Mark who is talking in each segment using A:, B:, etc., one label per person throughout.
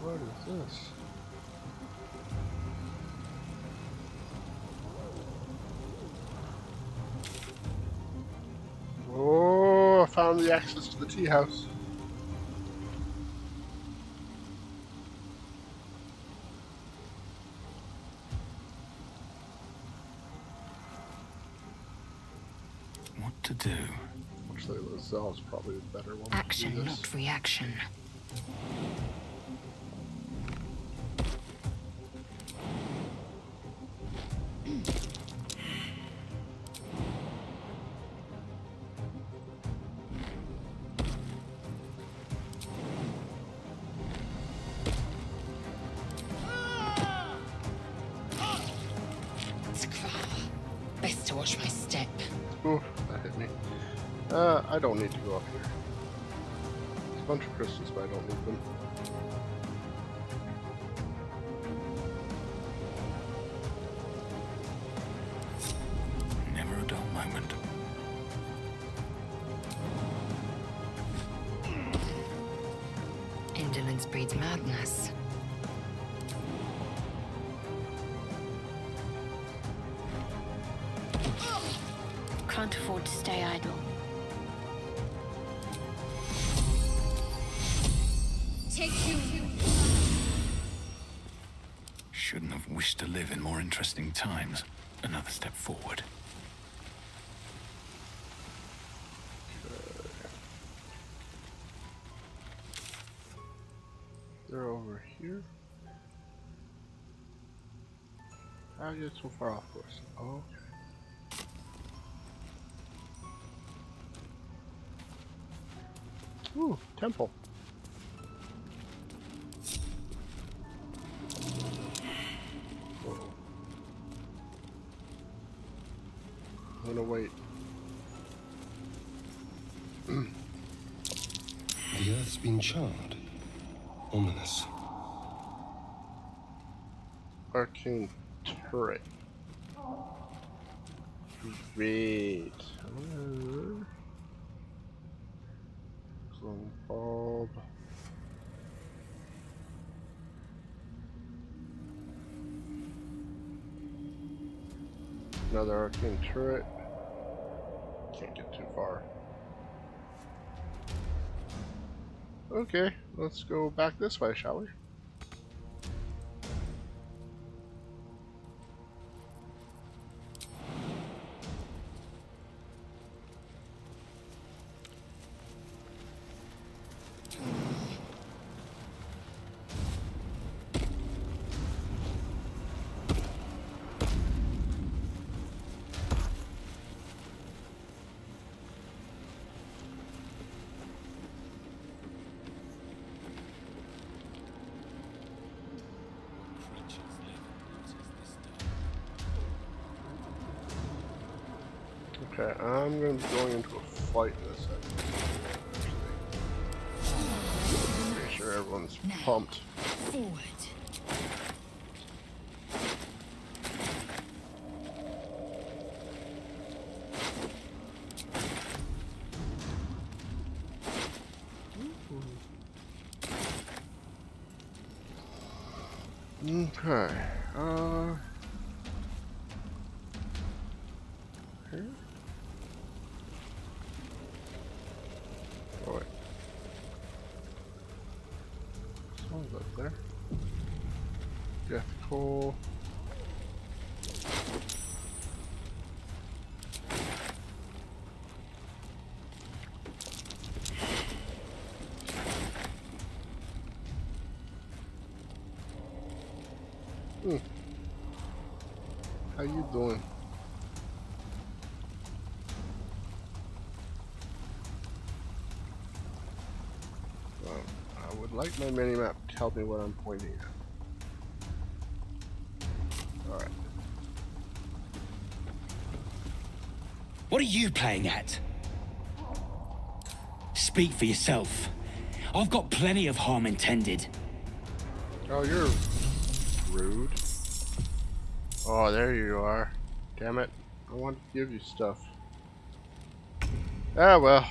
A: What is this? Oh, I found the access to the tea house.
B: What to do?
A: Actually, Lazelle's probably the better one.
C: Action, not reaction. Best to watch my step.
A: Ooh, that hit me. I don't need to go up here. There's a bunch of crystals, but I don't need them.
B: Never a dull moment.
C: Indolence breeds madness. Can't afford to stay idle. Take you.
B: Shouldn't have wished to live in more interesting times. Another step forward.
A: They're over here. How do I get so far off course? Oh, okay. Ooh, temple. Whoa. I'm gonna wait.
D: The Earth's been charred. Ominous.
A: Arcane turret. Great. Clone bulb. Another arcane turret. Can't get too far. Okay, let's go back this way, shall we? Okay, I'm going to be going into a fight in a second. Make sure everyone's pumped.
C: Forward.
A: Okay, here? Oh wait. Someone's up there. Death coal. How you doing? Well, I would like my minimap to tell me what I'm pointing at. Alright.
E: What are you playing at? Speak for yourself. I've got plenty of harm intended.
A: Oh, you're rude. Oh, there you are. Damn it. I wanted to give you stuff. Ah, well.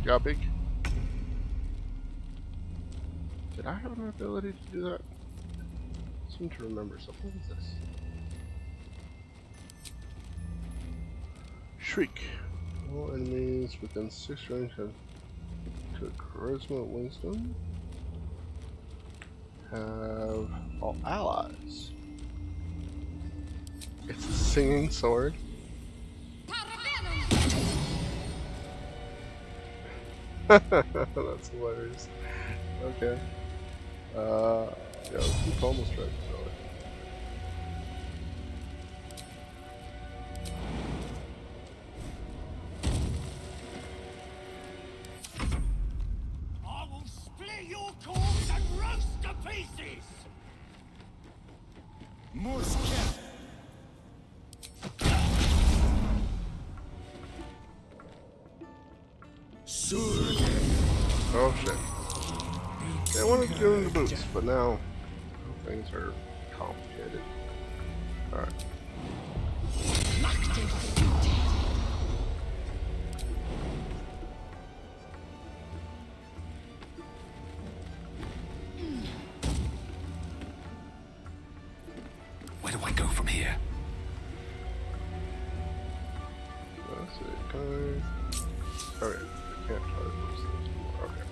A: it got big. Did I have an ability to do that? I seem to remember something. What is this? Shriek. All enemies within 6 range have to charisma wisdom. Have all allies. It's a singing sword. That's hilarious. Okay. Yeah, it's almost right.
E: I will split your corpse and roast to pieces! Musket!
A: Oh shit. Yeah, I wanted to go in the boots, but now things are complicated. Alright.
B: Where do I go from here?
A: Let's see. Can I... Okay. I can't try those things anymore. Okay.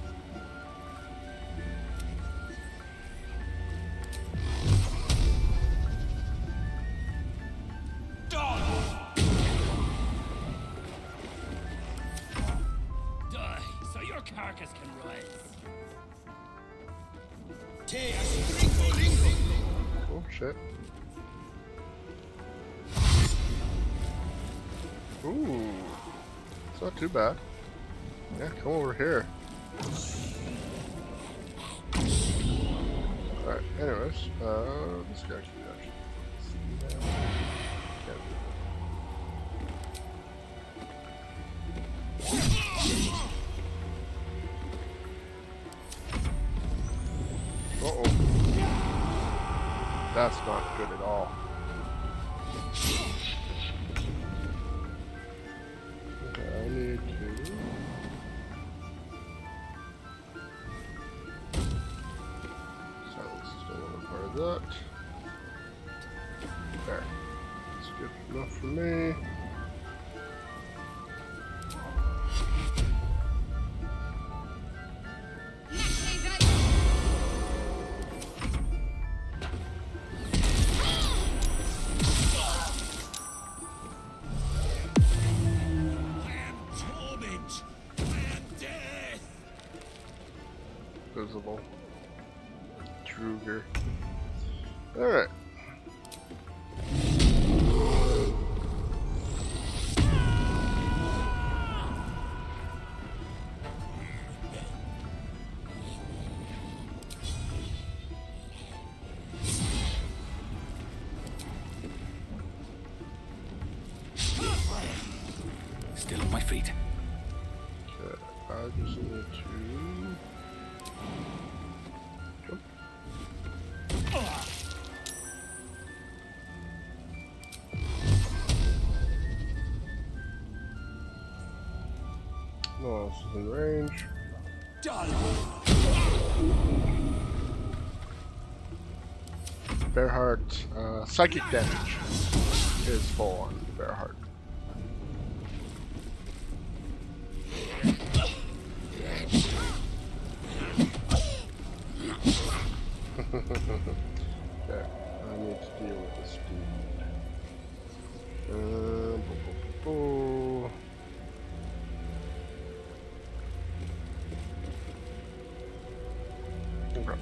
E: Die, so your carcass can rise.
A: Oh shit. Ooh. It's not too bad. Yeah, come over here. Alright, anyways, this guy should actually see that. Can't do that. Uh-oh. That's not good at all. Okay, I need to... Silence is still not part of that. There. That's good enough for me. Visible. Druger. Alright.
B: Still on my feet.
A: Okay, I just need to... No else is in range. Bearheart, psychic damage is full on Bearheart. Okay, I need to deal with this dude. Okay.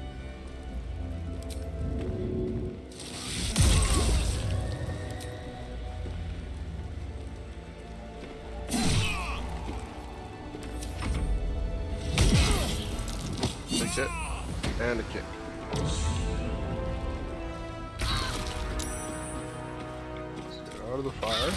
A: Take it, and a kick. Let's get out of the fire.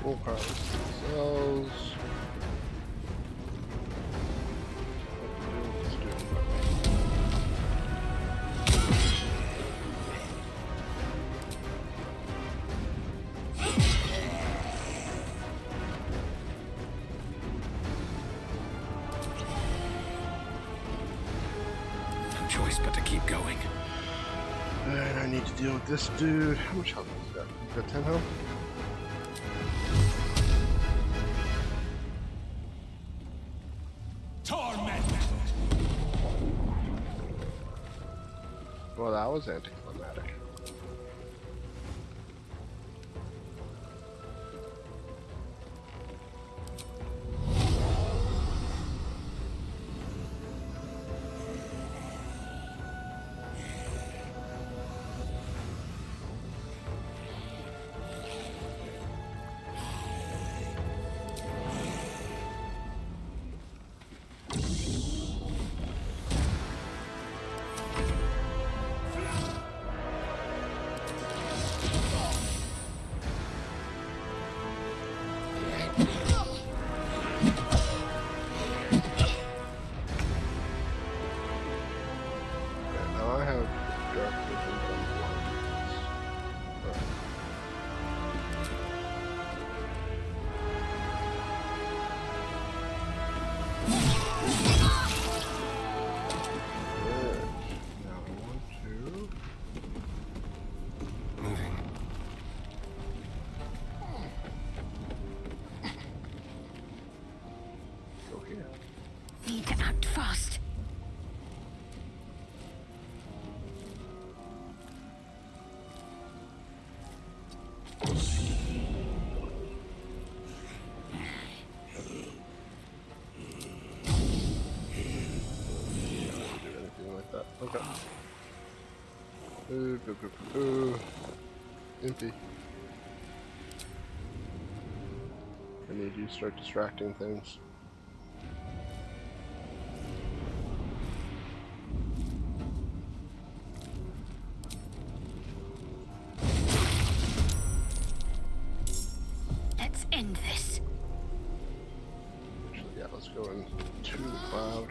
A: full cars. Cells.
B: No choice but to keep going.
A: And I need to deal with this dude. How much health is that? You got 10 health?
E: Torment!
A: Well, that was anticlimactic.
C: Need to act fast.
A: Okay. Empty. I need you to start distracting things.
C: Let's end this.
A: Actually, yeah, let's go into the cloud.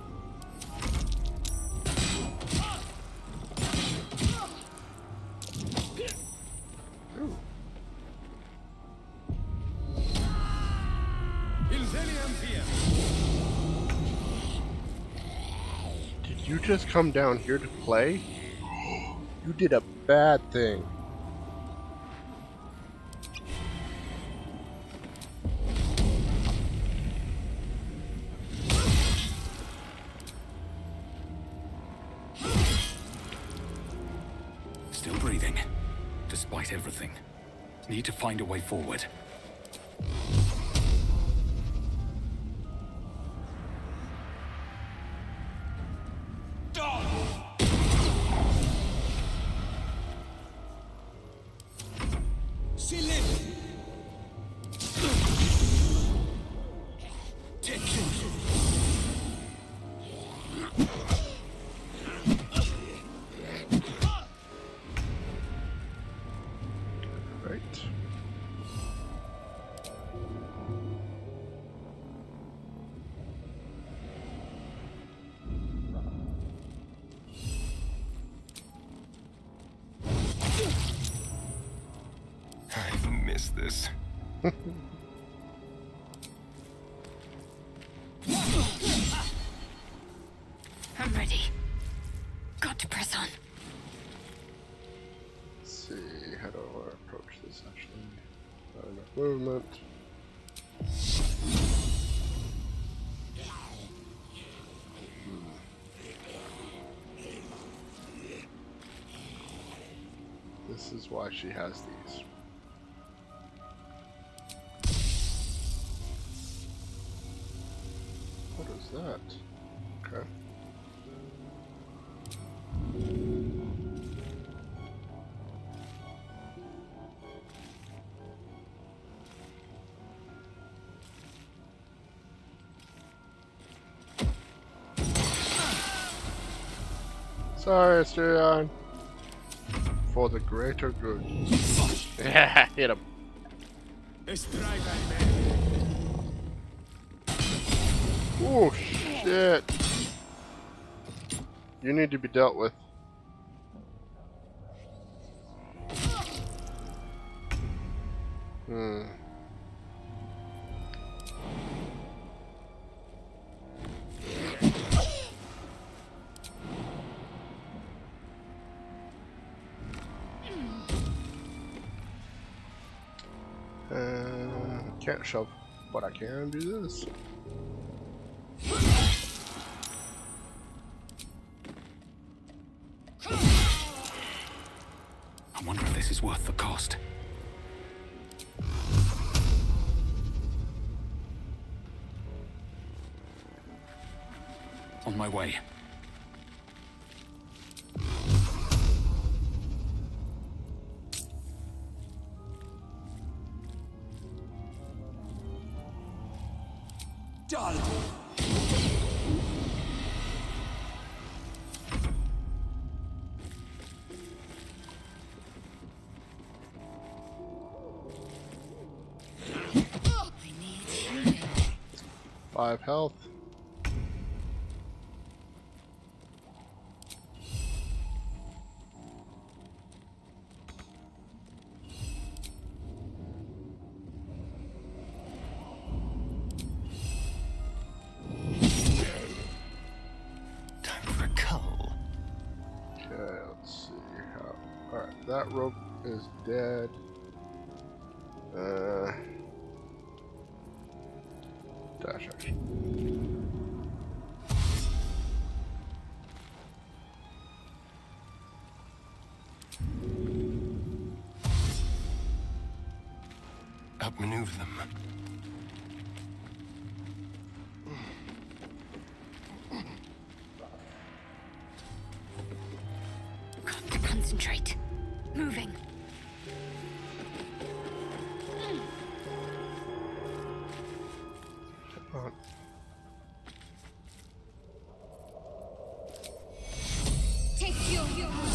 A: Did you just come down here to play? You did a bad thing.
B: Still breathing, despite everything. Need to find a way forward.
A: Right.
D: I've missed this.
C: I'm ready. Got to press on.
A: Let's see, how do I approach this actually? Not enough movement. This is why she has these. What is that? Okay. Sorry, Asterion. For the greater good. Yeah, hit him. Oh shit! You need to be dealt with. Can't shove, but I can do this.
B: I wonder if this is worth the cost. On my way.
E: Done.
A: 5 health.
D: Time for a cull.
A: Okay, let's see how. Alright, that rope is dead. Dash action.
D: Outmaneuver them.
C: Got to concentrate. Moving. Take your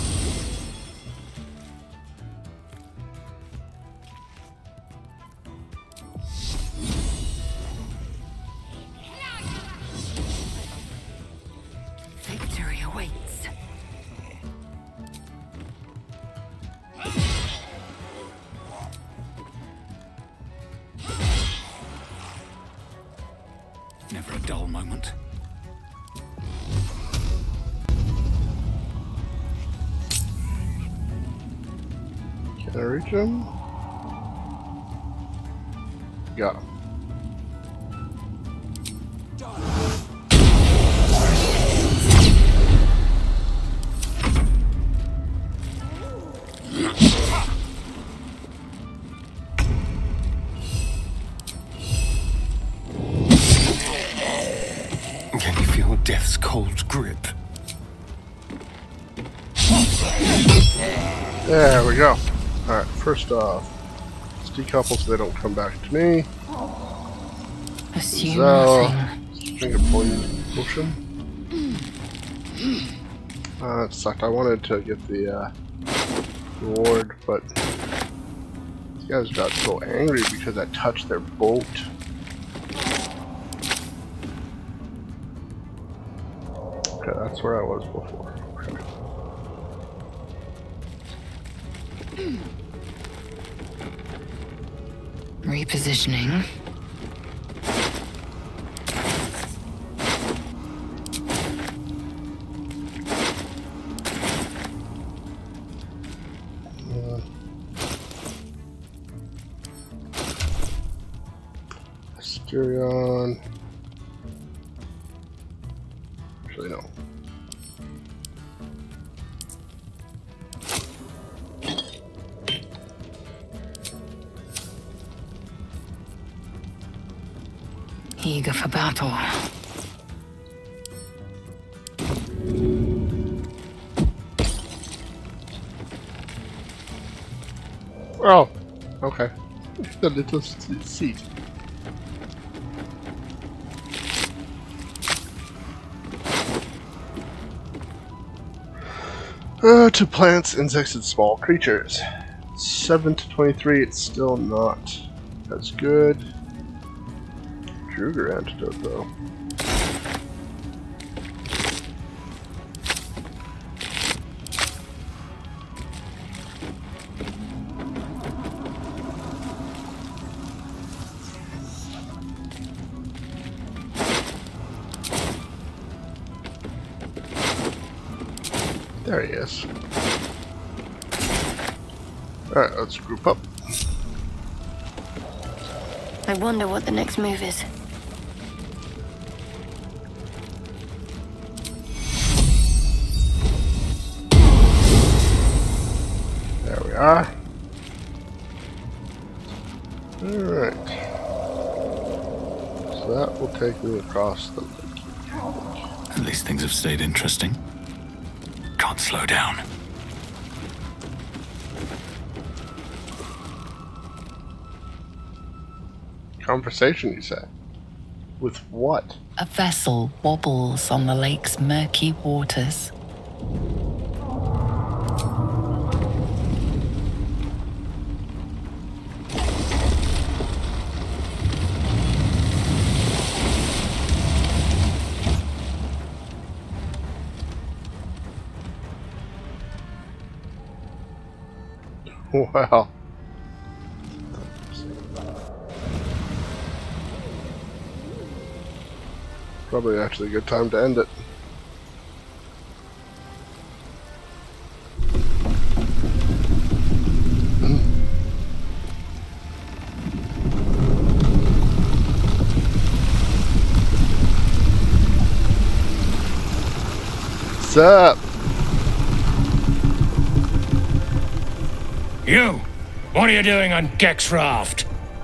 C: victory awaits.
B: Never a dull moment.
A: Can I reach him? Got him.
D: Can you feel death's cold grip?
A: There we go. Alright, first off, let's decouple so they don't come back to me.
C: Assume
A: So,
C: nothing.
A: drink a potion. It sucked. I wanted to get the reward, but these guys got so angry because I touched their boat. Okay, that's where I was before. Okay.
C: Repositioning.
A: Asterion. Actually, no.
C: Eager for battle.
A: Oh, okay. The little seat. To plants, insects, and small creatures. 7 to 23, it's still not That's good. Druger antidote though. There he is. Alright, let's group up.
C: I wonder what the next move is.
A: There we are. Alright. So that will take me across the lake.
B: At least things have stayed interesting. Can't slow down.
A: Conversation, you said? With what?
F: A vessel wobbles on the lake's murky waters.
A: Wow. Probably actually a good time to end it. What's up?
E: You! What are you doing on Gek's raft?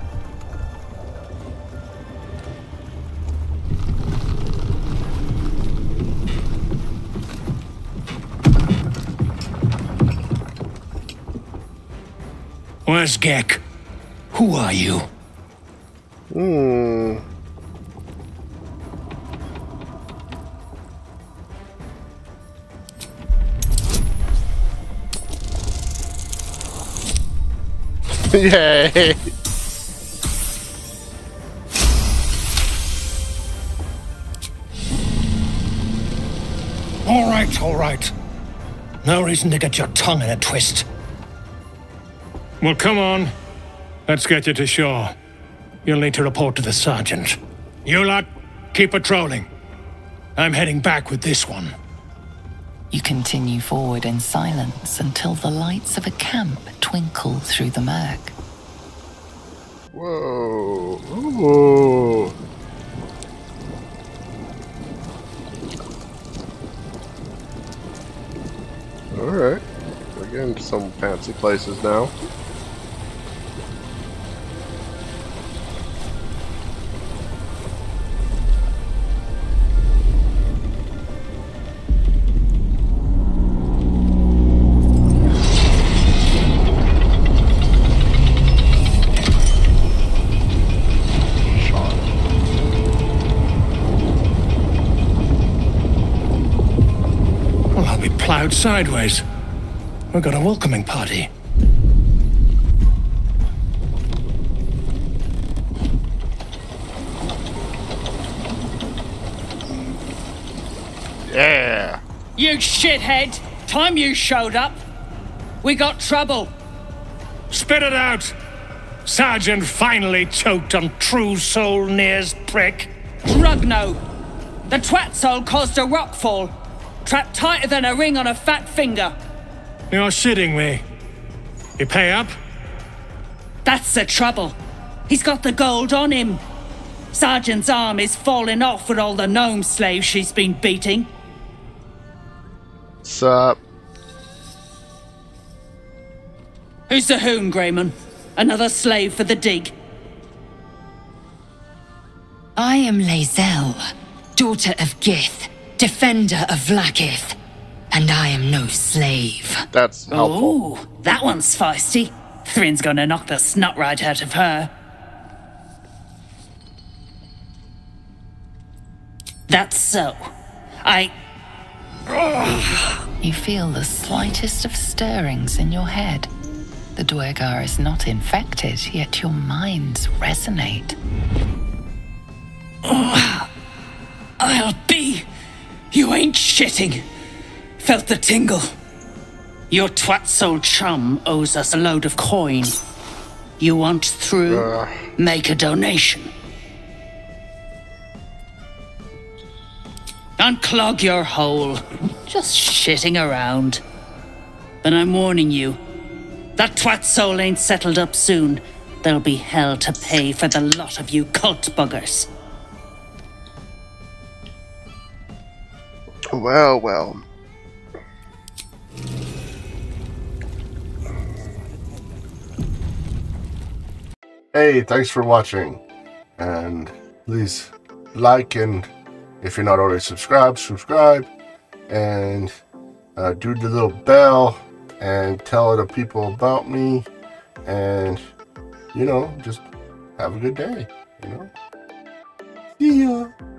E: Where's Gek? Who are you?
A: Yay!
E: All right. No reason to get your tongue in a twist. Well, come on. Let's get you to shore. You'll need to report to the sergeant. You lot, keep patrolling. I'm heading back with this one.
F: You continue forward in silence until the lights of a camp twinkle through the murk.
A: Whoa. Ooh. Alright. We're getting to some fancy places now.
E: Plowed sideways. We've got a welcoming party.
A: Yeah!
G: You shithead! Time you showed up. We got trouble.
E: Spit it out! Sergeant finally choked on True Soul Near's prick.
G: Drugno. The twat soul caused a rockfall. Trapped tighter than a ring on a fat finger.
E: You're shitting me. You pay up?
G: That's the trouble. He's got the gold on him. Sergeant's arm is falling off with all the gnome slaves she's been beating.
A: Sup?
G: Who's the hoon, Grayman? Another slave for the dig?
H: I am Lae'zel, daughter of Gith, defender of Vlaakith, and I am no slave.
A: That's helpful.
G: Oh, that one's feisty. Thrin's gonna knock the snot right out of her. That's so.
F: You feel the slightest of stirrings in your head. The Duergar is not infected, yet your minds resonate.
G: I'll be. You ain't shitting. Felt the tingle. Your twat-soul chum owes us a load of coin. You want through? Make a donation. Unclog your hole. Just shitting around. But I'm warning you, that twat-soul ain't settled up soon. There'll be hell to pay for the lot of you cult buggers.
A: Well, well.
I: Hey, thanks for watching. And please like, and if you're not already subscribed, subscribe. And do the little bell and tell other people about me. And, you know, just have a good day, you know. See ya.